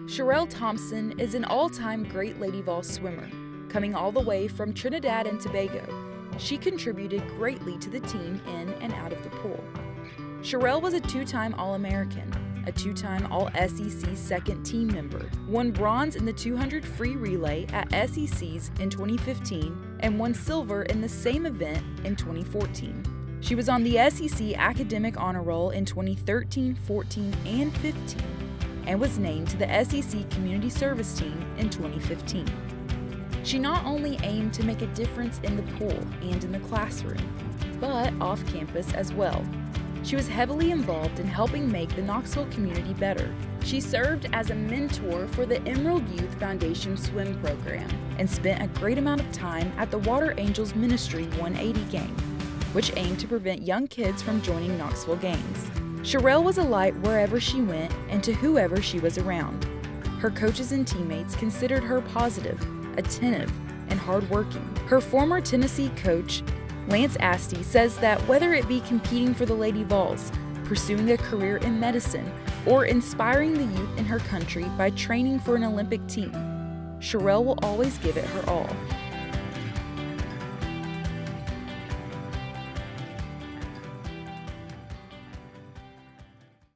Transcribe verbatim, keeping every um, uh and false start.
Cherelle Thompson is an all-time great Lady Vols swimmer. Coming all the way from Trinidad and Tobago, she contributed greatly to the team in and out of the pool. Cherelle was a two-time All-American, a two-time All-S E C second team member, won bronze in the two hundred free relay at S E Cs in twenty fifteen, and won silver in the same event in twenty fourteen. She was on the S E C Academic Honor Roll in twenty thirteen, fourteen, and fifteen, and was named to the S E C Community Service Team in twenty fifteen. She not only aimed to make a difference in the pool and in the classroom, but off campus as well. She was heavily involved in helping make the Knoxville community better. She served as a mentor for the Emerald Youth Foundation swim program and spent a great amount of time at the Water Angels Ministry one eighty game, which aimed to prevent young kids from joining Knoxville gangs. Cherelle was a light wherever she went and to whoever she was around. Her coaches and teammates considered her positive, attentive, and hardworking. Her former Tennessee coach, Lance Asti, says that whether it be competing for the Lady Vols, pursuing a career in medicine, or inspiring the youth in her country by training for an Olympic team, Cherelle will always give it her all.